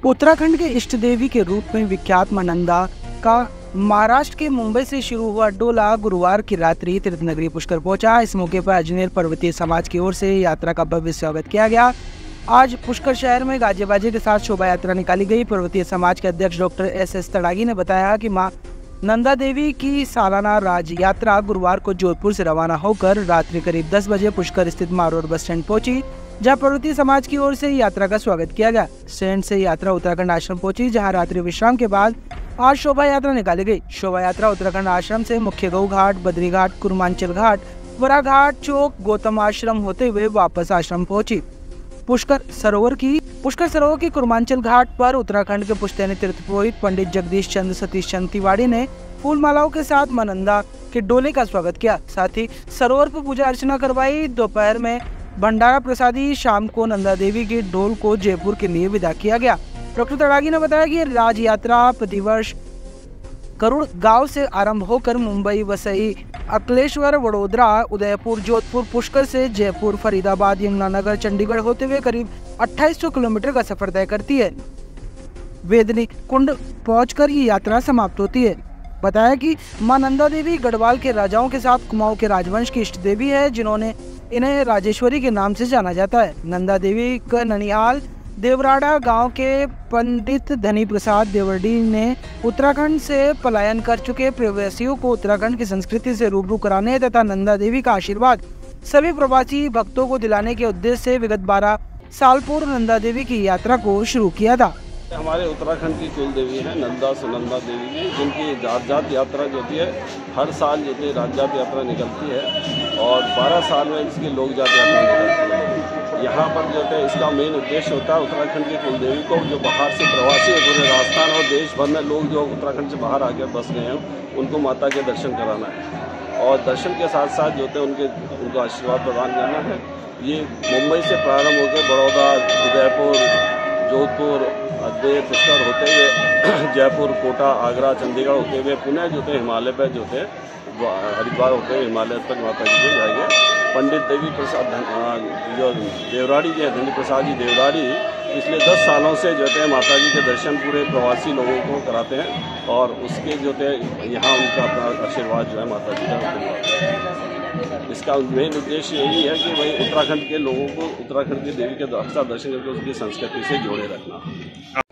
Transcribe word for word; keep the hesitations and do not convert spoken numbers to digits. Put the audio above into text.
उत्तराखंड के इष्ट देवी के रूप में विख्यात मां नंदा का महाराष्ट्र के मुंबई से शुरू हुआ डोला गुरुवार की रात्रि तीर्थ नगरी पुष्कर पहुंचा। इस मौके पर अजमेर पर्वतीय समाज की ओर से यात्रा का भव्य स्वागत किया गया। आज पुष्कर शहर में गाजे बाजे के साथ शोभा यात्रा निकाली गई। पर्वतीय समाज के अध्यक्ष डॉक्टर एस एस तड़ागी ने बताया कि मां नंदा देवी की सालाना राज यात्रा गुरुवार को जोधपुर से रवाना होकर रात्रि करीब दस बजे पुष्कर स्थित मारोड बस स्टैंड पहुंची, जहां पर्वतीय समाज की ओर से यात्रा का स्वागत किया गया। स्टैंड से यात्रा उत्तराखंड आश्रम पहुंची, जहां रात्रि विश्राम के बाद आज शोभा यात्रा निकाली गई। शोभा यात्रा उत्तराखंड आश्रम से मुख्य गौ घाट, बद्री घाट, कुरमांचल घाट, वरा घाट, चौक, गौतम आश्रम होते हुए वापस आश्रम पहुंची। पुष्कर सरोवर की पुष्कर सरोवर की कुरमांचल घाट पर उत्तराखंड के पुश्तैनी तीर्थ पुरोहित पंडित जगदीश चंद्र सतीश चंद तिवारी ने फूल मालाओं के साथ मां नंदा के डोले का स्वागत किया। साथ ही सरोवर पर पूजा अर्चना करवाई। दोपहर में भंडारा प्रसादी, शाम को नंदा देवी के डोल को जयपुर के लिए विदा किया गया। डॉक्टर तड़ागी ने बताया कि राज यात्रा प्रतिवर्ष करुड़ गांव से आरंभ होकर मुंबई, वसई, अकलेश्वर, वडोदरा, उदयपुर, जोधपुर, पुष्कर से जयपुर, फरीदाबाद, यमुनानगर, चंडीगढ़ होते हुए करीब अट्ठाईस सौ किलोमीटर का सफर तय करती है। वेदनी कुंड पहुंचकर ये यात्रा समाप्त होती है। बताया कि मां नंदा देवी गढ़वाल के राजाओं के साथ कुमाऊं के राजवंश की इष्ट देवी है, जिन्होंने इन्हें राजेश्वरी के नाम से जाना जाता है। नंदा देवी का ननिहाल देवराड़ा गांव के पंडित धनी प्रसाद देवड़ी ने उत्तराखंड से पलायन कर चुके प्रवासियों को उत्तराखंड की संस्कृति से रूबरू कराने तथा नंदा देवी का आशीर्वाद सभी प्रवासी भक्तों को दिलाने के उद्देश्य से विगत बारह साल पूर्व नंदा देवी की यात्रा को शुरू किया था। हमारे उत्तराखंड की कुल देवी है नंदा सुनंदा देवी जी, जिनकी जात जात यात्रा जो होती है हर साल जो है राज जात यात्रा निकलती है और बारह साल में इसकी लोक जात यात्रा निकलती है। यहाँ पर जो है इसका मेन उद्देश्य होता है उत्तराखंड की कुल देवी को जो बाहर से प्रवासी है, पूरे राजस्थान और देश भर में लोग जो उत्तराखंड से बाहर आकर बस गए हैं, उनको माता के दर्शन कराना है और दर्शन के साथ साथ जो है उनके उनको आशीर्वाद प्रदान करना है। ये मुंबई से प्रारंभ होकर बड़ौदा, उदयपुर, जोधपुर, अजमेर, पुष्कर होते हुए जयपुर, कोटा, आगरा, चंडीगढ़ होते हुए पुणे जो थे हिमालय पर जो थे हरिद्वार होते हुए हिमालय तक माता जी को जाएंगे। पंडित देवी प्रसाद जो देवराड़ी जी हैं, धनी प्रसाद जी देवराड़ी, पिछले दस सालों से जो है माता जी के दर्शन पूरे प्रवासी लोगों को कराते हैं और उसके जो है यहाँ उनका अपना आशीर्वाद जो है माता जी का है। इसका मेन उद्देश्य यही है कि भाई उत्तराखंड के लोगों को उत्तराखंड की देवी के दर्शन करके उसकी संस्कृति से जोड़े रखना।